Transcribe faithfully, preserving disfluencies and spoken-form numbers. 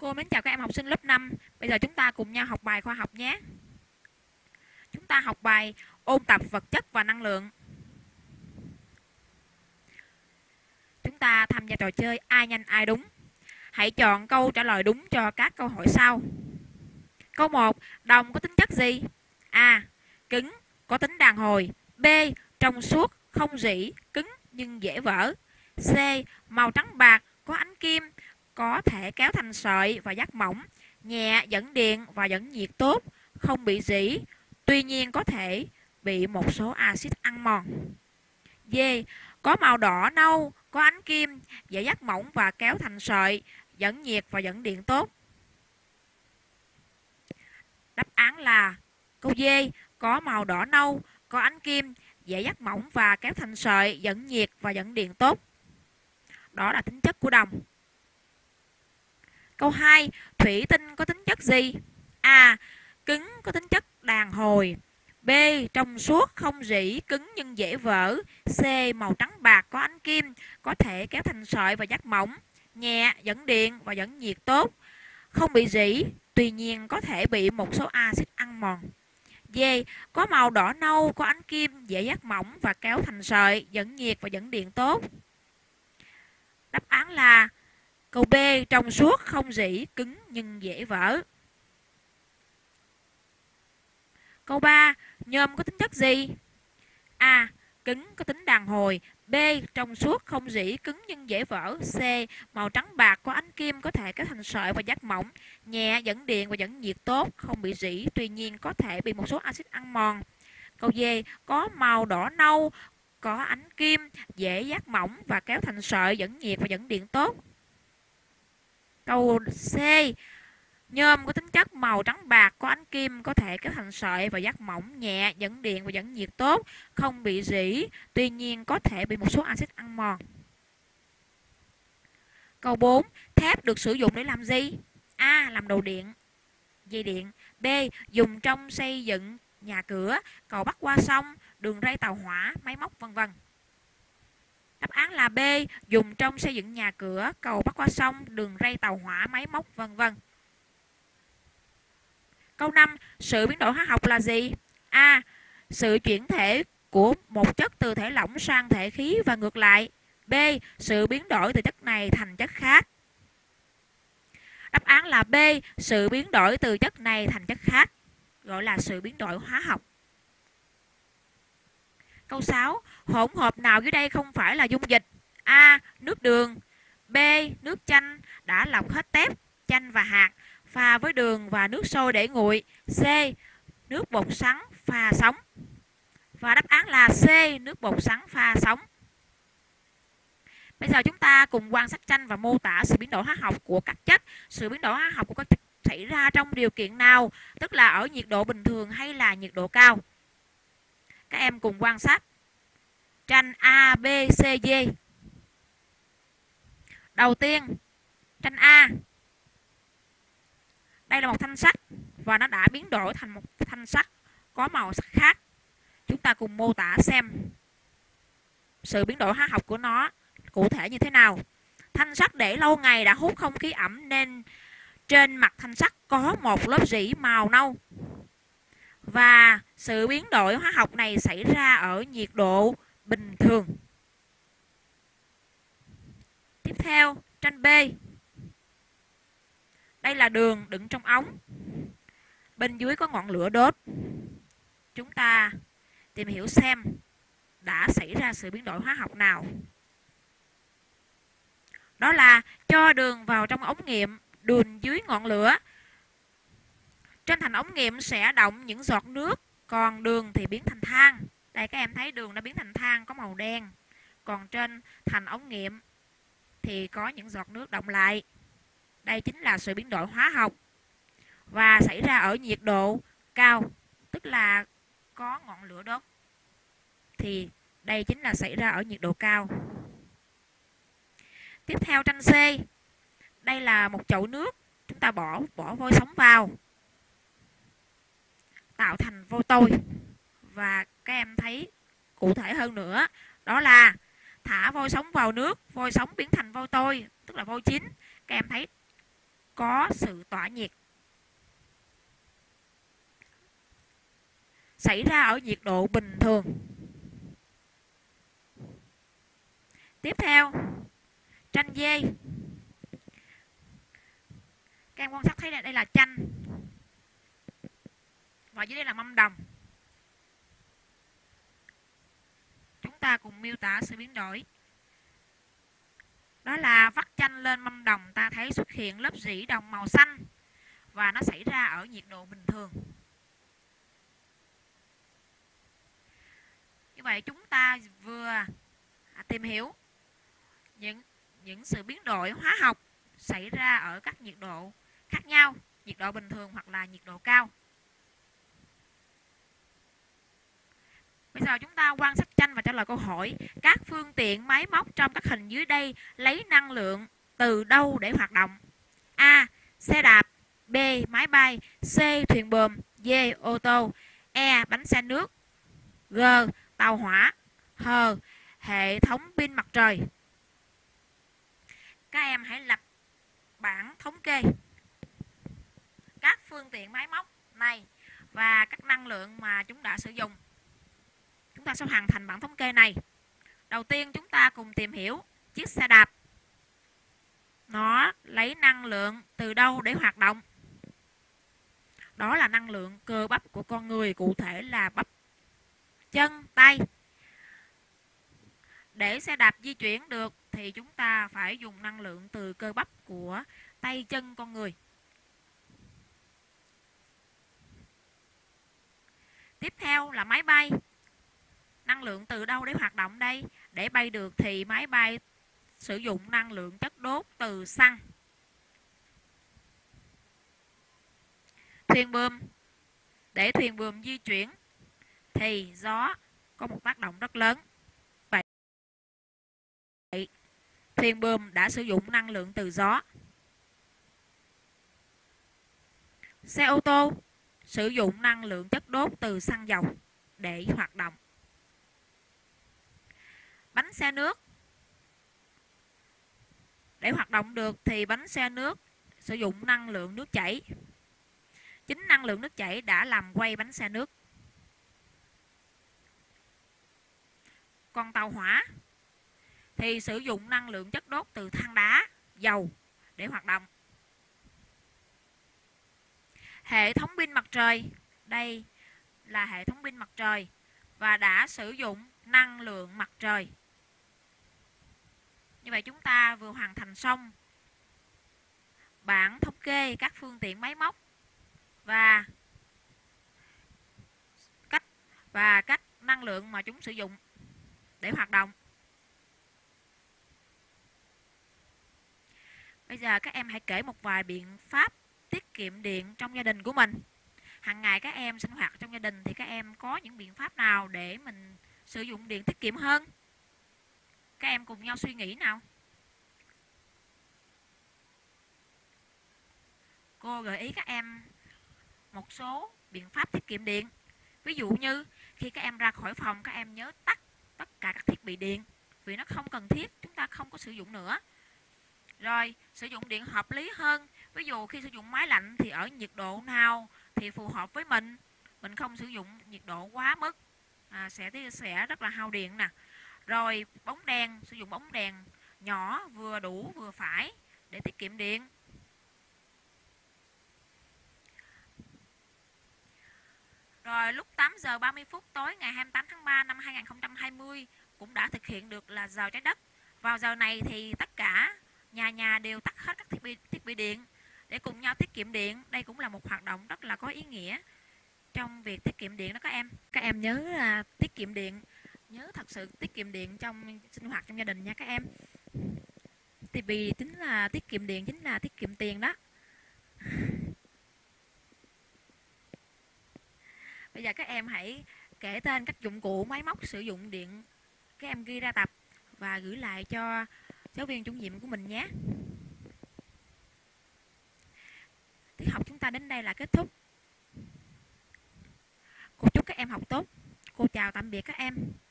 Cô mến chào các em học sinh lớp năm. Bây giờ chúng ta cùng nhau học bài khoa học nhé. Chúng ta học bài ôn tập vật chất và năng lượng. Chúng ta tham gia trò chơi ai nhanh ai đúng. Hãy chọn câu trả lời đúng cho các câu hỏi sau. Câu một, đồng có tính chất gì? A. Cứng, có tính đàn hồi. B. Trong suốt, không rỉ, cứng nhưng dễ vỡ. C. Màu trắng bạc, có ánh kim, có thể kéo thành sợi và dắt mỏng, nhẹ, dẫn điện và dẫn nhiệt tốt, không bị rỉ, tuy nhiên có thể bị một số axit ăn mòn. D. Có màu đỏ nâu, có ánh kim, dễ dắt mỏng và kéo thành sợi, dẫn nhiệt và dẫn điện tốt. Đáp án là câu D. Có màu đỏ nâu, có ánh kim, dễ dắt mỏng và kéo thành sợi, dẫn nhiệt và dẫn điện tốt. Đó là tính chất của đồng. Câu hai, thủy tinh có tính chất gì? A. Cứng, có tính chất đàn hồi. B. Trong suốt, không rỉ, cứng nhưng dễ vỡ. C. Màu trắng bạc, có ánh kim, có thể kéo thành sợi và dắt mỏng, nhẹ, dẫn điện và dẫn nhiệt tốt, không bị rỉ, tuy nhiên có thể bị một số axit ăn mòn. D. Có màu đỏ nâu, có ánh kim, dễ dắt mỏng và kéo thành sợi, dẫn nhiệt và dẫn điện tốt. Đáp án là câu B. Trong suốt, không rỉ, cứng nhưng dễ vỡ. Câu ba, nhôm có tính chất gì? A. Cứng, có tính đàn hồi. B. Trong suốt, không rỉ, cứng nhưng dễ vỡ. C. Màu trắng bạc, có ánh kim, có thể kéo thành sợi và dắt mỏng, nhẹ, dẫn điện và dẫn nhiệt tốt, không bị rỉ, tuy nhiên có thể bị một số axit ăn mòn. Câu D. Có màu đỏ nâu, có ánh kim, dễ dắt mỏng và kéo thành sợi, dẫn nhiệt và dẫn điện tốt. Câu C. Nhôm có tính chất màu trắng bạc, có ánh kim, có thể kéo thành sợi và dắt mỏng, nhẹ, dẫn điện và dẫn nhiệt tốt, không bị rỉ, tuy nhiên có thể bị một số axit ăn mòn. Câu bốn, thép được sử dụng để làm gì? A. Làm đồ điện, dây điện. B. Dùng trong xây dựng nhà cửa, cầu bắc qua sông, đường ray tàu hỏa, máy móc vân vân. Đáp án là B. Dùng trong xây dựng nhà cửa, cầu bắc qua sông, đường ray tàu hỏa, máy móc vân vân. Câu năm, sự biến đổi hóa học là gì? A. Sự chuyển thể của một chất từ thể lỏng sang thể khí và ngược lại. B. Sự biến đổi từ chất này thành chất khác. Đáp án là B. Sự biến đổi từ chất này thành chất khác, gọi là sự biến đổi hóa học. Câu sáu, hỗn hợp nào dưới đây không phải là dung dịch? A. Nước đường. B. Nước chanh đã lọc hết tép, chanh và hạt, pha với đường và nước sôi để nguội. C. Nước bột sắn pha sống. Và đáp án là C. Nước bột sắn pha sống. Bây giờ chúng ta cùng quan sát tranh và mô tả sự biến đổi hóa học của các chất. Sự biến đổi hóa học của các chất xảy ra trong điều kiện nào? Tức là ở nhiệt độ bình thường hay là nhiệt độ cao? Các em cùng quan sát tranh A, B, C, D. Đầu tiên, tranh A. Đây là một thanh sắt và nó đã biến đổi thành một thanh sắt có màu sắc khác. Chúng ta cùng mô tả xem sự biến đổi hóa học của nó cụ thể như thế nào. Thanh sắt để lâu ngày đã hút không khí ẩm nên trên mặt thanh sắt có một lớp rỉ màu nâu. Và sự biến đổi hóa học này xảy ra ở nhiệt độ bình thường. Tiếp theo, tranh B. Đây là đường đựng trong ống. Bên dưới có ngọn lửa đốt. Chúng ta tìm hiểu xem đã xảy ra sự biến đổi hóa học nào. Đó là cho đường vào trong ống nghiệm, đường dưới ngọn lửa. Trên thành ống nghiệm sẽ đọng những giọt nước, còn đường thì biến thành than. Đây các em thấy đường đã biến thành than có màu đen. Còn trên thành ống nghiệm thì có những giọt nước đọng lại. Đây chính là sự biến đổi hóa học và xảy ra ở nhiệt độ cao, tức là có ngọn lửa đốt. Thì đây chính là xảy ra ở nhiệt độ cao. Tiếp theo tranh C. Đây là một chậu nước, chúng ta bỏ bỏ vôi sống vào, tạo thành vôi tôi. Và các em thấy cụ thể hơn nữa, đó là thả vôi sống vào nước, vôi sống biến thành vôi tôi, tức là vôi chín. Các em thấy có sự tỏa nhiệt xảy ra ở nhiệt độ bình thường. Tiếp theo, tranh dê. Các em quan sát thấy đây là tranh và dưới đây là mâm đồng. Chúng ta cùng miêu tả sự biến đổi. Đó là vắt chanh lên mâm đồng, ta thấy xuất hiện lớp rỉ đồng màu xanh và nó xảy ra ở nhiệt độ bình thường. Như vậy chúng ta vừa tìm hiểu những những sự biến đổi hóa học xảy ra ở các nhiệt độ khác nhau, nhiệt độ bình thường hoặc là nhiệt độ cao. Bây giờ chúng ta quan sát tranh và trả lời câu hỏi. Các phương tiện máy móc trong các hình dưới đây lấy năng lượng từ đâu để hoạt động? A. Xe đạp. B. Máy bay. C. Thuyền buồm. D. Ô tô. E. Bánh xe nước. G. Tàu hỏa. H. Hệ thống pin mặt trời. Các em hãy lập bảng thống kê các phương tiện máy móc này và các năng lượng mà chúng đã sử dụng. Chúng ta sẽ hoàn thành bảng thống kê này. Đầu tiên chúng ta cùng tìm hiểu chiếc xe đạp. Nó lấy năng lượng từ đâu để hoạt động? Đó là năng lượng cơ bắp của con người, cụ thể là bắp chân, tay. Để xe đạp di chuyển được thì chúng ta phải dùng năng lượng từ cơ bắp của tay chân con người. Tiếp theo là máy bay. Năng lượng từ đâu để hoạt động đây? Để bay được thì máy bay sử dụng năng lượng chất đốt từ xăng. Thuyền buồm. Để thuyền buồm di chuyển thì gió có một tác động rất lớn. Vậy thuyền buồm đã sử dụng năng lượng từ gió. Xe ô tô sử dụng năng lượng chất đốt từ xăng dầu để hoạt động. Bánh xe nước. Để hoạt động được thì bánh xe nước sử dụng năng lượng nước chảy. Chính năng lượng nước chảy đã làm quay bánh xe nước. Còn tàu hỏa thì sử dụng năng lượng chất đốt từ than đá, dầu để hoạt động. Hệ thống pin mặt trời. Đây là hệ thống pin mặt trời và đã sử dụng năng lượng mặt trời. Như vậy chúng ta vừa hoàn thành xong bảng thống kê các phương tiện máy móc và cách và cách năng lượng mà chúng sử dụng để hoạt động. Bây giờ các em hãy kể một vài biện pháp tiết kiệm điện trong gia đình của mình. Hàng ngày các em sinh hoạt trong gia đình thì các em có những biện pháp nào để mình sử dụng điện tiết kiệm hơn? Các em cùng nhau suy nghĩ nào. Cô gợi ý các em một số biện pháp tiết kiệm điện. Ví dụ như khi các em ra khỏi phòng, các em nhớ tắt tất cả các thiết bị điện vì nó không cần thiết, chúng ta không có sử dụng nữa. Rồi, sử dụng điện hợp lý hơn. Ví dụ khi sử dụng máy lạnh thì ở nhiệt độ nào thì phù hợp với mình. Mình không sử dụng nhiệt độ quá mức, à, sẽ sẽ rất là hao điện nè. Rồi bóng đèn, sử dụng bóng đèn nhỏ vừa đủ vừa phải để tiết kiệm điện. Rồi lúc tám giờ ba mươi phút tối ngày hai mươi tám tháng ba năm hai nghìn không trăm hai mươi cũng đã thực hiện được là giờ trái đất. Vào giờ này thì tất cả nhà nhà đều tắt hết các thiết bị thiết bị điện để cùng nhau tiết kiệm điện. Đây cũng là một hoạt động rất là có ý nghĩa trong việc tiết kiệm điện đó các em. Các em nhớ là tiết kiệm điện, nhớ thật sự tiết kiệm điện trong sinh hoạt trong gia đình nha các em. Thì vì tính là tiết kiệm điện chính là tiết kiệm tiền đó. Bây giờ các em hãy kể tên các dụng cụ máy móc sử dụng điện. Các em ghi ra tập và gửi lại cho giáo viên chủ nhiệm của mình nhé. Tiết học chúng ta đến đây là kết thúc. Cô chúc các em học tốt. Cô chào tạm biệt các em.